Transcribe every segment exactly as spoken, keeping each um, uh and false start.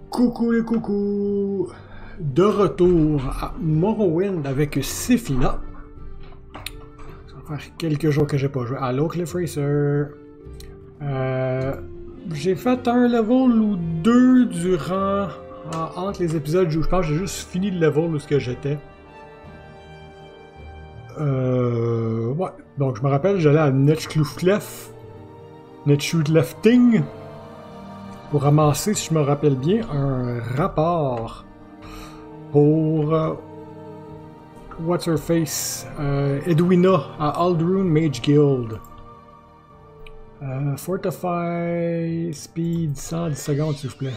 Coucou les coucous! De retour à Morrowind avec Sephina. Ça va faire quelques jours que j'ai pas joué. Allô Cliff Racer! Euh, j'ai fait un level ou deux durant... en- entre les épisodes où je pense que j'ai juste fini le level où ce que j'étais. Euh, ouais. Donc je me rappelle, j'allais à Netchkluflef. Netchklufting. Pour ramasser, si je me rappelle bien, un rapport pour euh, What's Her Face, euh, Edwina à Aldrune Mage Guild. Euh, Fortify Speed cent dix secondes, s'il vous plaît.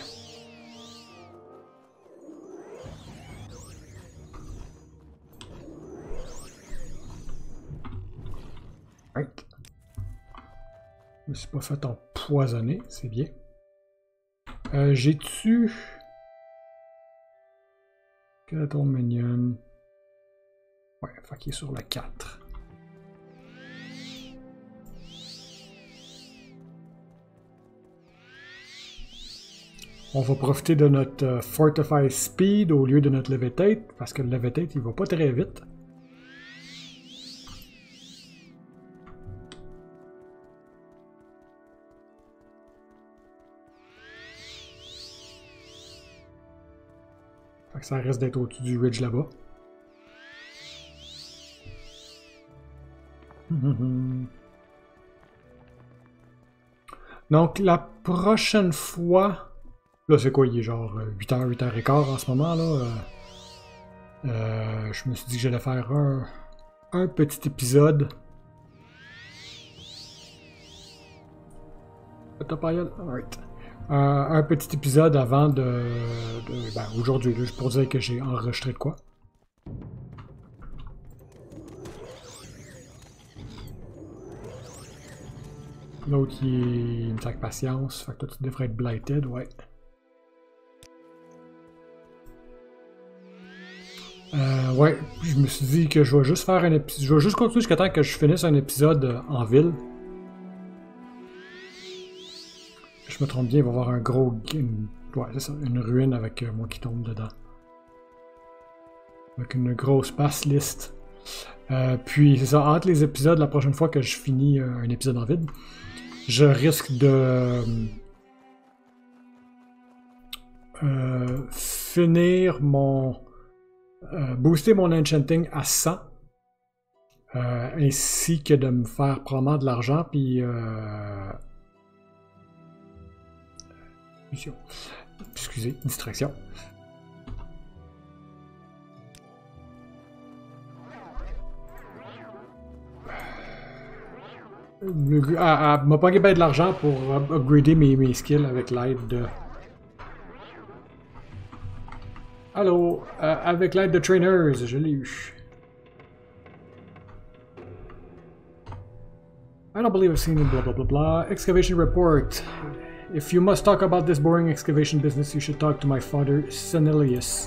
Right. Je me suis pas fait empoisonner, c'est bien. Euh, J'ai tué. Skeleton Minion. Ouais, fait qu'il est sur le quatre. On va profiter de notre euh, Fortify Speed au lieu de notre Levitate, parce que le Levitate, il va pas très vite. Fait que ça risque d'être au-dessus du ridge là-bas. Donc, la prochaine fois... Là, c'est quoi? Il est genre huit heures, huit heures quinze en ce moment, là. Euh, euh, je me suis dit que j'allais faire un, un petit épisode. Alright. Euh, un petit épisode avant de... de ben, aujourd'hui, juste pour dire que j'ai enregistré de quoi. L'autre, il, il me sac patience. Fait que toi, tu devrais être blighted, ouais. Euh, ouais, je me suis dit que je vais juste faire un épisode. Je vais juste continuer jusqu'à temps que je finisse un épisode en ville. Je me trompe bien, il va y avoir un gros. Une, ouais, c'est ça, une ruine avec euh, moi qui tombe dedans. Avec une grosse pass list. Euh, puis, c'est ça, entre les épisodes, la prochaine fois que je finis euh, un épisode en vide, je risque de. Euh, finir mon. Euh, booster mon enchanting à cent. Euh, ainsi que de me faire probablement de l'argent, puis... Euh... Excusez, distraction. Le, ah, ah, m'a pas gagné de l'argent pour upgrader mes, mes skills avec l'aide de... Allô, euh, avec l'aide de trainers, je l'ai eu. I don't believe I've seen it, blah blah blah blah. Excavation report. If you must talk about this boring excavation business, you should talk to my father, Senilius.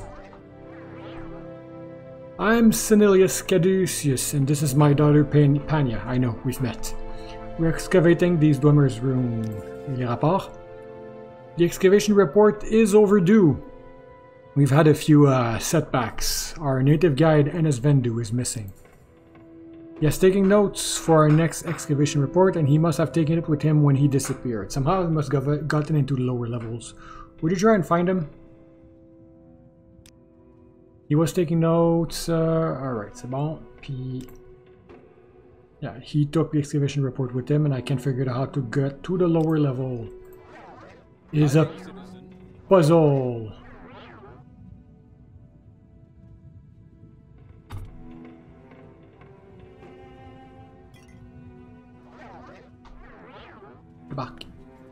I'm Senilius Caduceus, and this is my daughter Pan Pania. I know, we've met. We're excavating these Dwemer's room. Les rapports? The excavation report is overdue. We've had a few uh, setbacks. Our native guide, Enes Vendu, is missing. He has taken notes for our next excavation report, and he must have taken it with him when he disappeared. Somehow he must have gotten into the lower levels. Would you try and find him? He was taking notes. Uh, Alright, c'est bon. Puis... Yeah, he took the excavation report with him, and I can't figure out how to get to the lower level. It is a puzzle. Back.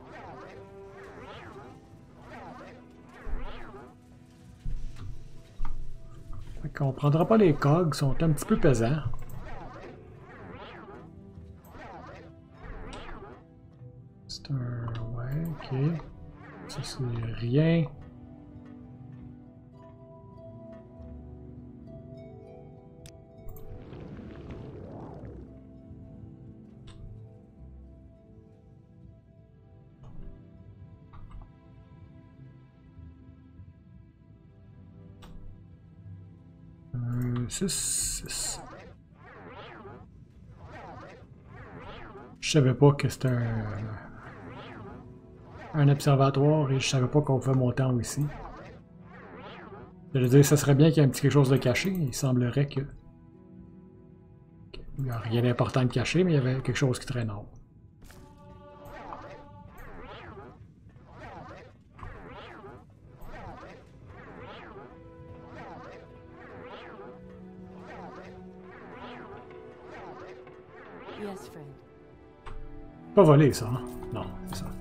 On prendra pas les cogs, sont un petit peu pesants. C'est un... ouais, ok. Ça c'est rien. six, six. Je savais pas que c'était un, un observatoire et je savais pas qu'on pouvait monter en haut ici. Je veux dire, ça serait bien qu'il y ait un petit quelque chose de caché. Il semblerait que... Il n'y a rien d'important de caché, mais il y avait quelque chose qui traîne en haut. Yes, Fred. Pas volé, ça, hein? Non, c'est ça.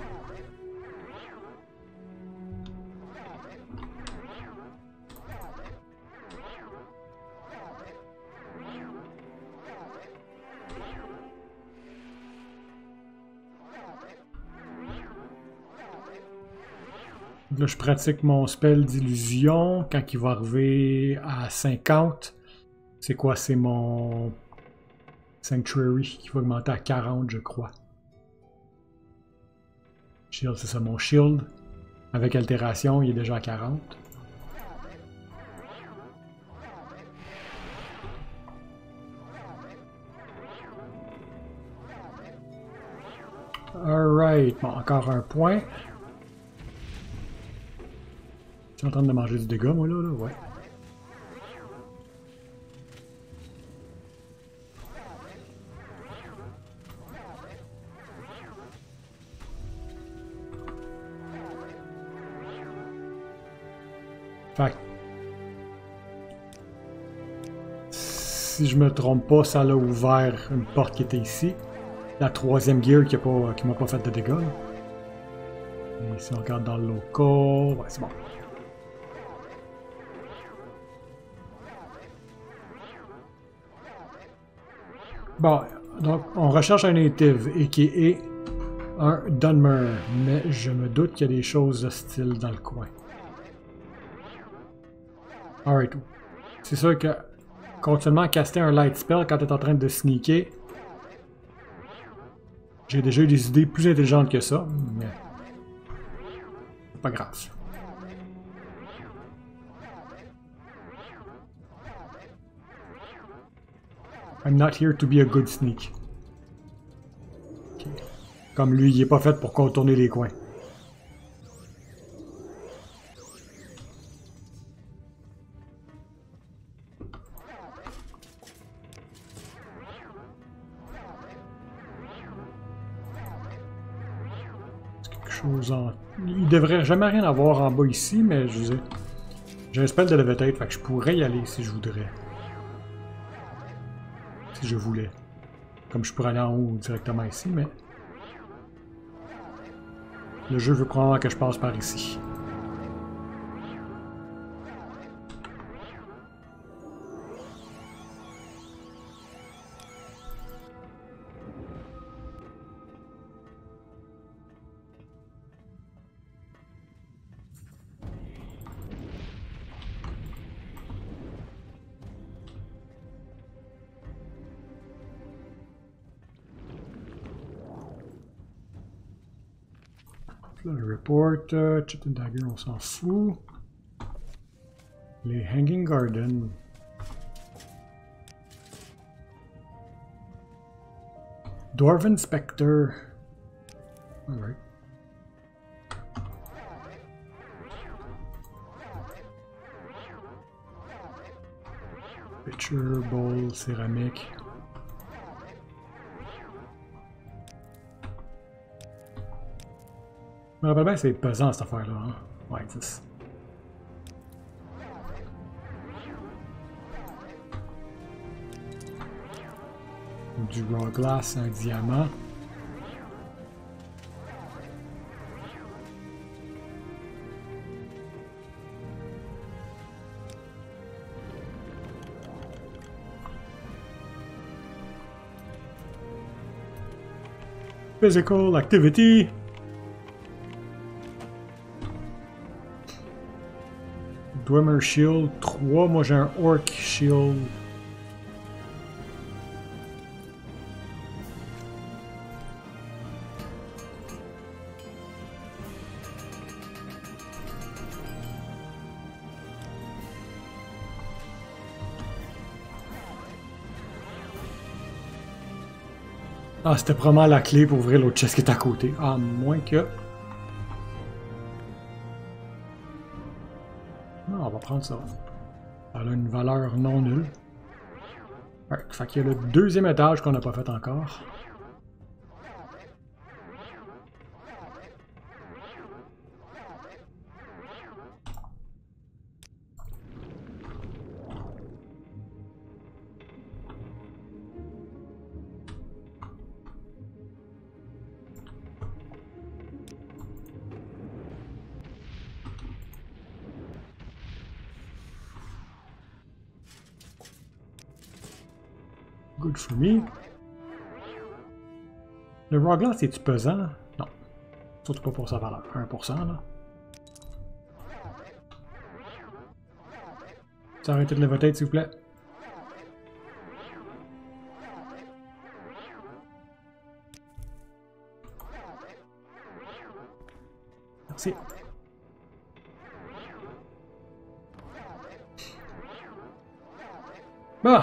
Là, je pratique mon spell d'illusion. Quand il va arriver à cinquante, c'est quoi? C'est mon Sanctuary qui va augmenter à quarante, je crois. Shield, c'est ça, mon shield. Avec altération, il est déjà à quarante. Alright, bon, encore un point. Je suis en train de manger du dégât, moi, là, là, ouais. Fait que... Si je me trompe pas, ça l'a ouvert une porte qui était ici. La troisième gear qui m'a pas, pas fait de dégâts, là. Et si on regarde dans le local... Ouais, c'est bon. Bon, donc on recherche un native et qui est un Dunmer, mais je me doute qu'il y a des choses hostiles dans le coin. Alright. C'est sûr que continuellement caster un light spell quand tu es en train de sneaker, j'ai déjà eu des idées plus intelligentes que ça, mais pas grave. I'm not here to be a good sneak. Okay. Comme lui, il est pas fait pour contourner les coins. Quelque chose en... Il devrait jamais rien avoir en bas ici, mais je sais. J'ai un spell de levitate, fait que je pourrais y aller si je voudrais. Si je voulais. Comme je pourrais aller en haut directement ici, mais... Le jeu veut probablement que je passe par ici. Là, le report, uh, Chip and Dagger, on s'en fout. Les Hanging Garden. Dwarven Spectre. Alright. Pitcher, bowl, céramique. Je me rappelle bien que c'est pesant cette affaire-là. Hein? Ouais, dix. Du raw glass, un diamant. Physical activity. Dwemer Shield trois, moi j'ai un Orc Shield. Ah, c'était probablement la clé pour ouvrir l'autre chest qui est à côté. À moins que... Non, on va prendre ça. Elle a une valeur non nulle. Ouais, fait qu'il y a le deuxième étage qu'on n'a pas fait encore. Good for me. Le Roglot, c'est-tu pesant? Non. Surtout pas pour sa valeur. un pour cent, là. Tu arrêtez de lever tête, s'il vous plaît. Merci. Bah!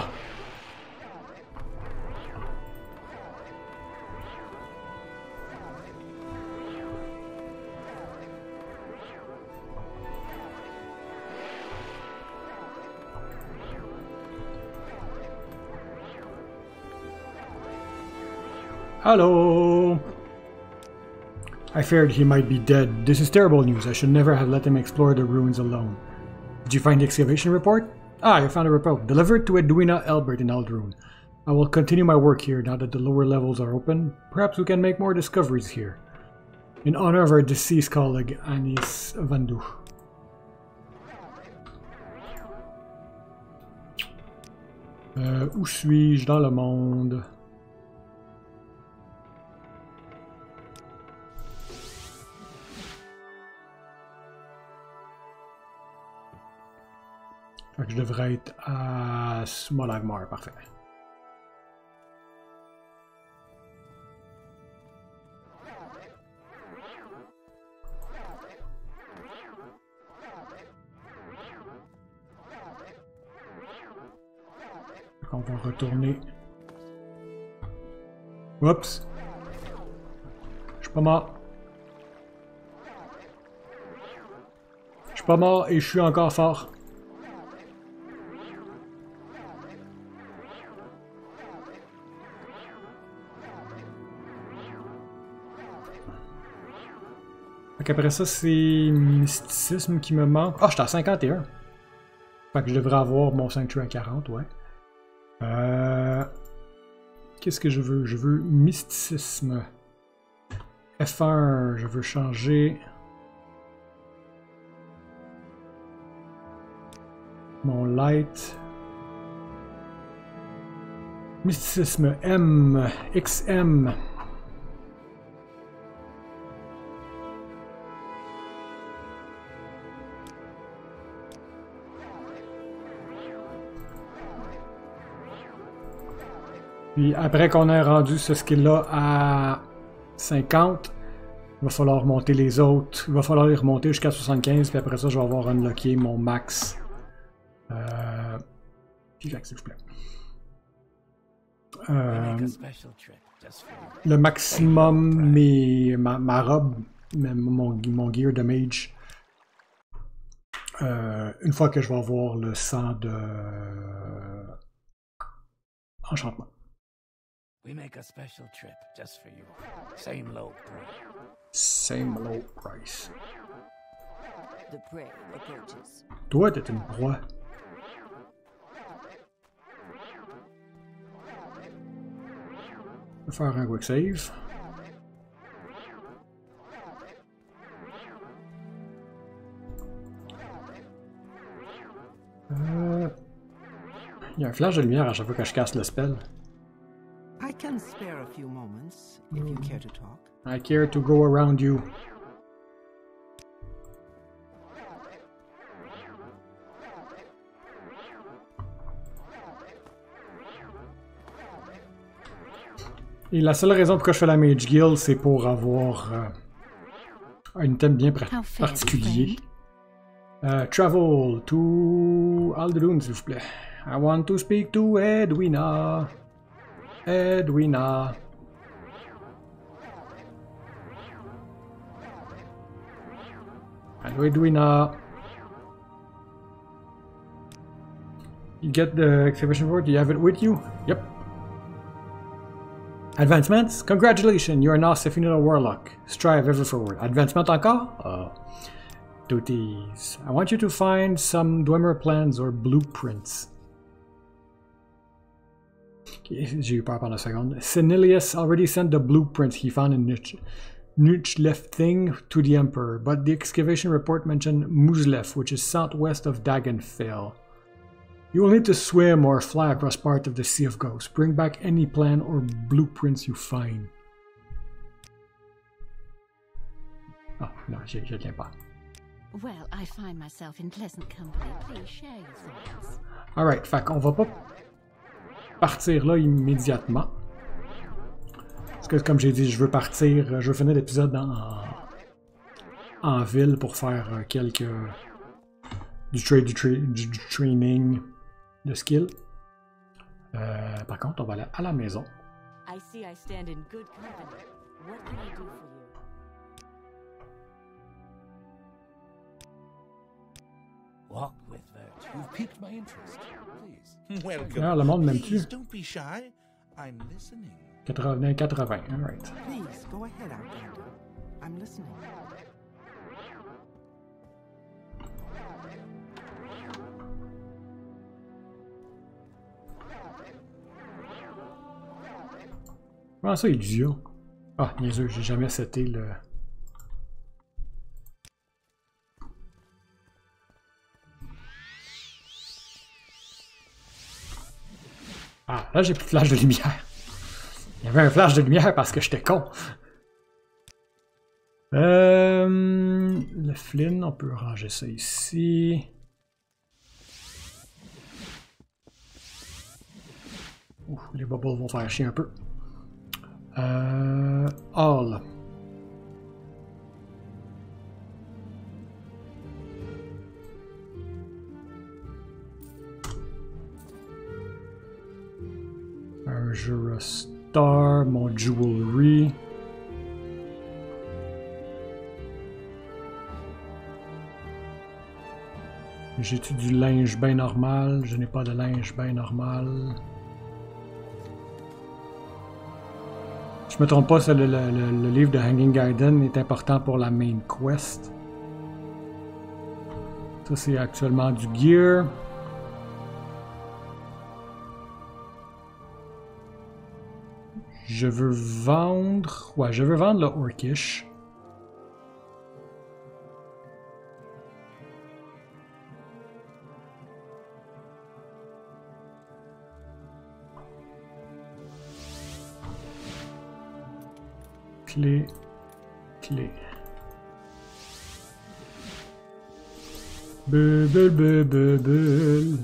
Hello! I feared he might be dead. This is terrible news. I should never have let him explore the ruins alone. Did you find the excavation report? Ah, you found a report. Delivered to Edwina Elbert in Eldrune. I will continue my work here now that the lower levels are open. Perhaps we can make more discoveries here. In honor of our deceased colleague, Anis Vandu. Euh, où suis-je dans le monde? Fait que je devrais être à Smolagmar, parfait. On va retourner. Oups! Je suis pas mort. Je suis pas mort et je suis encore fort. Après ça, c'est mysticisme qui me manque. Ah, oh, j'étais à cinquante et un. Fait que je devrais avoir mon sanctuary à quarante, ouais. Euh... Qu'est-ce que je veux? Je veux mysticisme. F un, je veux changer mon light. Mysticisme M, X M. Puis après qu'on ait rendu ce skill-là à cinquante, il va falloir monter les autres. Il va falloir les remonter jusqu'à soixante-quinze, puis après ça, je vais avoir unlocké mon max. Euh... Puis s'il vous plaît. Euh... Le maximum, mais ma, ma robe, mon, mon gear de mage. Euh, une fois que je vais avoir le sang de enchantement. We make a special trip just for you. Same low price. Same low price. The prey approaches. Toi, t'es une proie. Je vais faire un quick save. Euh... Il y a un flash de lumière à chaque fois que je casse le spell. I can spare a few moments if you care to talk. I care to go around you. Et la seule raison pourquoi je fais la Mage Guild, c'est pour avoir euh, un thème bien particulier. Uh, travel to Aldrune, s'il vous plaît. I want to speak to Edwina. Edwina. Hello, Edwina. You get the excavation report? Do you have it with you? Yep. Advancements? Congratulations, you're now Sefino Warlock. Strive ever forward. Advancement encore? Uh, duties. I want you to find some Dwemer plans or blueprints. Okay, j'ai eu peur pendant une seconde. Senilius already sent the blueprints he found in Nuch Nuchlef thing to the Emperor, but the excavation report mentioned Muzlef, which is southwest of Dagonfell. You will need to swim or fly across part of the Sea of Ghosts. Bring back any plan or blueprints you find. Ah, non, je ne viens pas. Well, I find myself in pleasant company. Please share your thoughts. Alright, fait qu'on va pas partir là immédiatement. Parce que comme j'ai dit, je veux partir, je veux finir l'épisode en, en ville pour faire quelques... du trade, du, tra du, du training de skill. Euh, par contre, on va aller à la maison. I see I stand in good company. What can I do for you? Walk with virtue. You've piqued my interest. Please. Welcome. Ah, le monde m'aime-tu? Please, don't be shy. I'm listening. quatre-vingts quatre-vingts, alright. Please, go ahead, Outlander. I'm listening. Comment ça, illusion? Ah, niaiseux, j'ai jamais seté le... Ah, là j'ai plus de flash de lumière. Il y avait un flash de lumière parce que j'étais con. Euh, le Flynn, on peut ranger ça ici. Ouh, les bubbles vont faire chier un peu. Euh, all. Un jeu Star, mon jewelry. J'ai-tu du linge bien normal? Je n'ai pas de linge bien normal. Je me trompe pas, ça, le, le, le livre de Hanging Garden est important pour la main quest. Ça, c'est actuellement du gear. Je veux vendre... Ouais, je veux vendre le Orcish. Clé, clé. Bubble, bubble, bubble.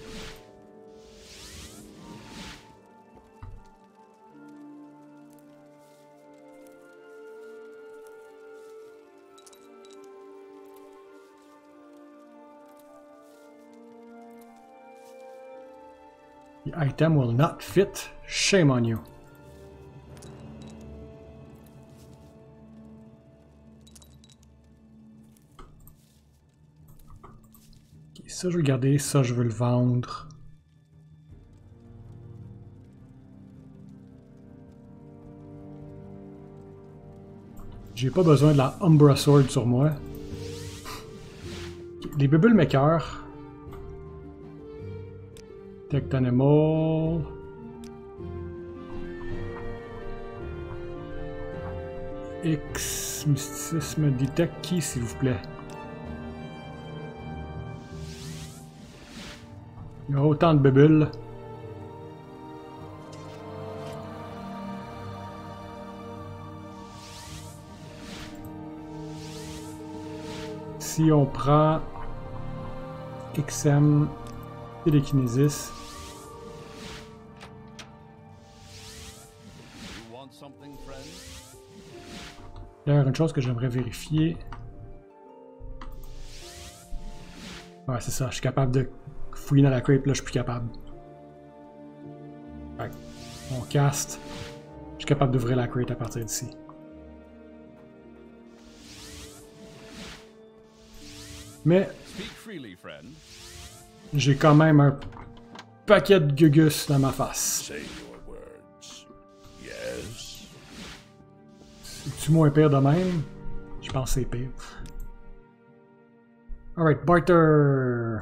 The item will not fit. Shame on you. Ça, je veux le garder. Ça, je veux le vendre. J'ai pas besoin de la Umbra Sword sur moi. Les bulles m'écœurent. Detect Animal. X Mysticisme Detect qui, s'il vous plaît? Il y a autant de bulles. Si on prend X M Télékinésis. D'ailleurs, une chose que j'aimerais vérifier. Ouais, c'est ça, je suis capable de fouiller dans la crepe, là, je suis plus capable. Ouais. On cast. Je suis capable d'ouvrir la crate à partir d'ici. Mais Speak freely, friend. j'ai quand même un paquet de gugus dans ma face. Say your words. Yes. C'est-tu moins pire de même? Je pense que c'est pire. Alright, barter.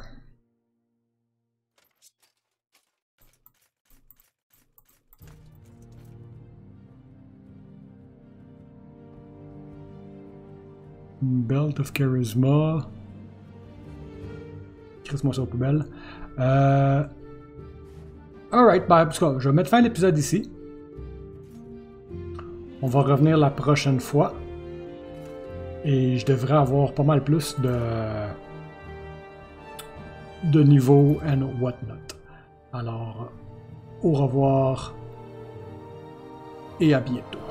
Belt of Charisma. Crisse-moi ça aux poubelles. Euh... Alright, ben, en tout cas, je vais mettre fin à l'épisode ici. On va revenir la prochaine fois. Et je devrais avoir pas mal plus de... de niveau and whatnot. Alors, au revoir et à bientôt.